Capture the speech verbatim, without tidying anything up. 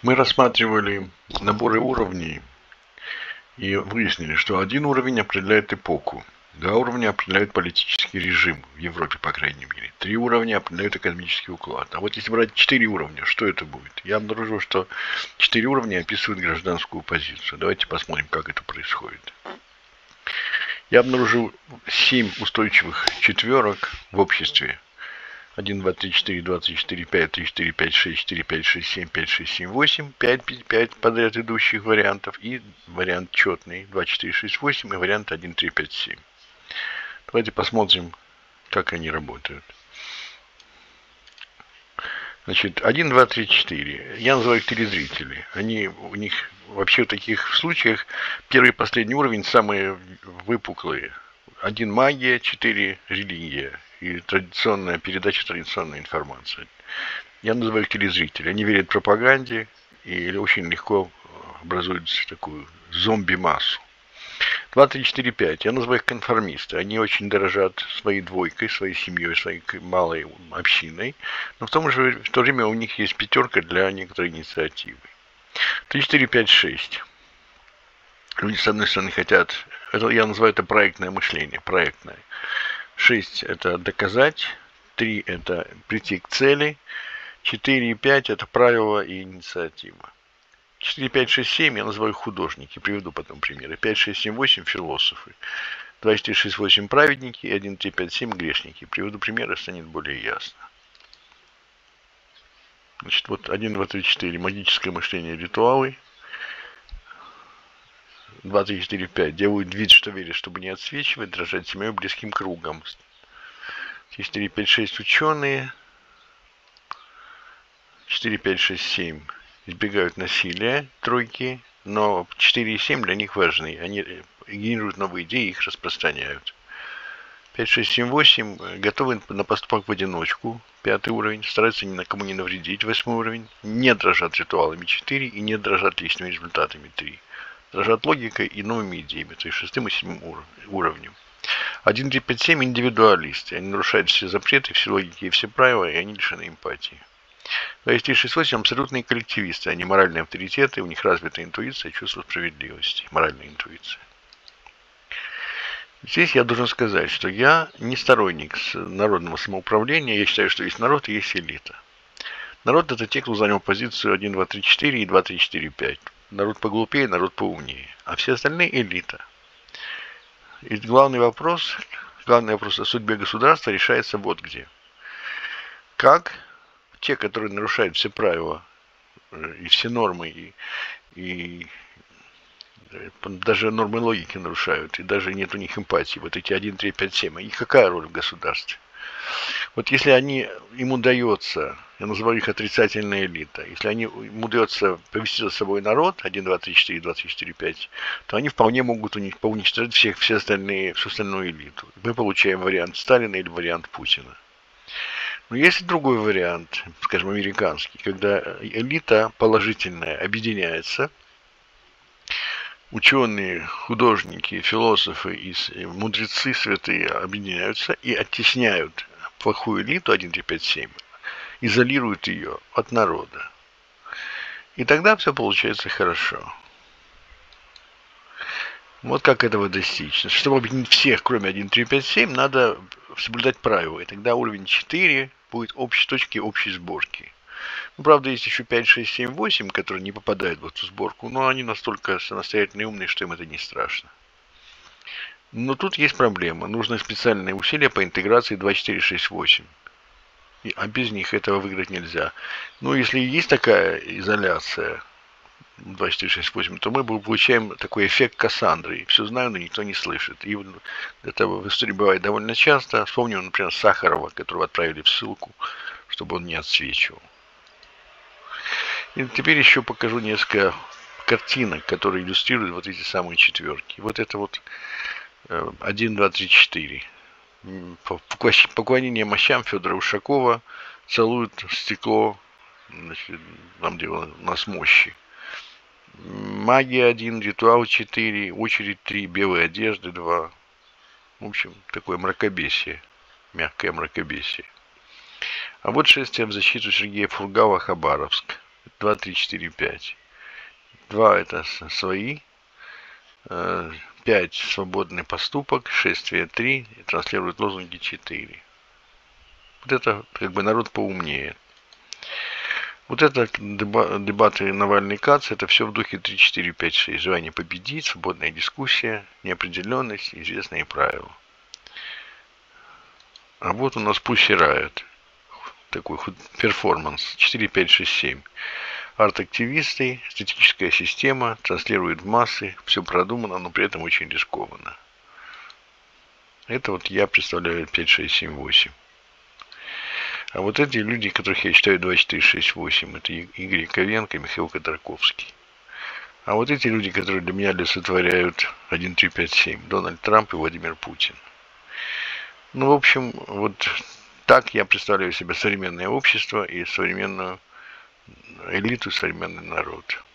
Мы рассматривали наборы уровней и выяснили, что один уровень определяет эпоху, два уровня определяют политический режим, в Европе, по крайней мере, три уровня определяют экономический уклад. А вот если брать четыре уровня, что это будет? Я обнаружил, что четыре уровня описывают гражданскую позицию. Давайте посмотрим, как это происходит. Я обнаружил семь устойчивых четверок в обществе. один, два, три, четыре, двадцать четыре, пять, три, четыре, пять, шесть, четыре, пять, шесть, семь, пять, шесть, семь, восемь, пять, пять подряд идущих вариантов и вариант четный два, четыре, шесть, восемь и вариант один, три, пять, семь. Давайте посмотрим, как они работают. Значит, один, два, три, четыре. Я называю их телезрители. Они, у них вообще в таких случаях первый и последний уровень самые выпуклые. один магия, четыре религия и традиционная передача традиционной информации. Я называю их телезрители. Они верят пропаганде и очень легко образуют такую зомби-массу. два, три, четыре, пять. Я называю их конформисты. Они очень дорожат своей двойкой, своей семьей, своей малой общиной. Но в, том же, в то время у них есть пятерка для некоторой инициативы. три, четыре, пять, шесть. Люди, с одной стороны, хотят... Это, я называю это проектное мышление. Проектное. шесть – это доказать. три – это прийти к цели. четыре и пять – это правила и инициатива. четыре, пять, шесть, семь я называю художники. Приведу потом примеры. пять, шесть, семь, восемь философы. два, четыре, шесть, восемь праведники. И один, три, пять, семь грешники. Приведу примеры, станет более ясно. Значит, вот один, два, три, четыре магическое мышление, ритуалы. два, три, четыре, пять делают вид, что верят, чтобы не отсвечивать, дрожать семьей близким кругом. четыре, пять, шесть ученые. четыре, пять, шесть, семь избегают насилия, тройки, но четыре и семь для них важны. Они генерируют новые идеи и их распространяют. пять, шесть, семь, восемь готовы на поступок в одиночку. Пятый уровень. Стараются ни на кому не навредить. Восьмой уровень. Не дрожат ритуалами. четыре и не дрожат личными результатами. три. Дрожат логикой и новыми идеями. То есть шестым и седьмым уровнем. один, три, пять, семь индивидуалисты. Они нарушают все запреты, все логики и все правила, и они лишены эмпатии. два, три, шесть, восемь абсолютные коллективисты. Они моральные авторитеты, у них развита интуиция, чувство справедливости. Моральная интуиция. Здесь я должен сказать, что я не сторонник народного самоуправления. Я считаю, что есть народ и есть элита. Народ – это те, кто занял позицию один, два, три, четыре и два, три, четыре, пять. Народ поглупее, народ поумнее. А все остальные – элита. И главный вопрос, главный вопрос о судьбе государства решается вот где. Как те, которые нарушают все правила и все нормы, и, и даже нормы логики нарушают, и даже нет у них эмпатии, вот эти один, три, пять, семь, а их какая роль в государстве? Вот если они, им удается, я называю их отрицательная элита, если они, им удается повести за собой народ, один, два, три, четыре, два, три, четыре, пять, то они вполне могут поуничтожить всех, все остальные, всю остальную элиту. Мы получаем вариант Сталина или вариант Путина. Но есть и другой вариант, скажем, американский, когда элита положительная объединяется, ученые, художники, философы и мудрецы святые объединяются и оттесняют плохую элиту один, три, пять, семь, изолируют ее от народа. И тогда все получается хорошо. Вот как этого достичь. Чтобы объединить всех, кроме один, три, пять, семь, надо соблюдать правила. И тогда уровень четыре будет общей точки общей сборки. Ну, правда, есть еще пять, шесть, семь, восемь, которые не попадают в эту сборку, но они настолько самостоятельные и умные, что им это не страшно. Но тут есть проблема. Нужны специальные усилия по интеграции два, четыре, шесть, восемь. А без них этого выиграть нельзя. Ну, если есть такая изоляция два, четыре, шесть, восемь, то мы получаем такой эффект Кассандры. Все знаю, но никто не слышит. И это в истории бывает довольно часто. Вспомним, например, Сахарова, которого отправили в ссылку, чтобы он не отсвечивал. И теперь еще покажу несколько картинок, которые иллюстрируют вот эти самые четверки. Вот это вот один, два, три, четыре. Поклонение мощам Федора Ушакова целует стекло, значит, там, где у нас мощи. Магия один, ритуал четыре, очередь три, белые одежды два. В общем, такое мракобесие, мягкое мракобесие. А вот шествие в защиту Сергея Фургала, Хабаровск. два, три, четыре, пять. два это свои. пять свободный поступок. Шествие три. Транслирует лозунги четыре. Вот это как бы народ поумнее. Вот это дебаты Навальный-Кац, это все в духе три, четыре, пять, шесть. Желание победить, свободная дискуссия, неопределенность, известные правила. А вот у нас Pussy Riot. Такой перформанс. четыре, пять, шесть, семь. Арт-активисты, статическая система, транслирует в массы, все продумано, но при этом очень рискованно. Это вот я представляю пять, шесть, семь, восемь. А вот эти люди, которых я считаю два, четыре, шесть, восемь, это Игорь Яковенко и Михаил Ходорковский. А вот эти люди, которые для меня олицетворяют один, три, пять, семь, Дональд Трамп и Владимир Путин. Ну, в общем, вот так я представляю себе современное общество и современную элиту, современный народ.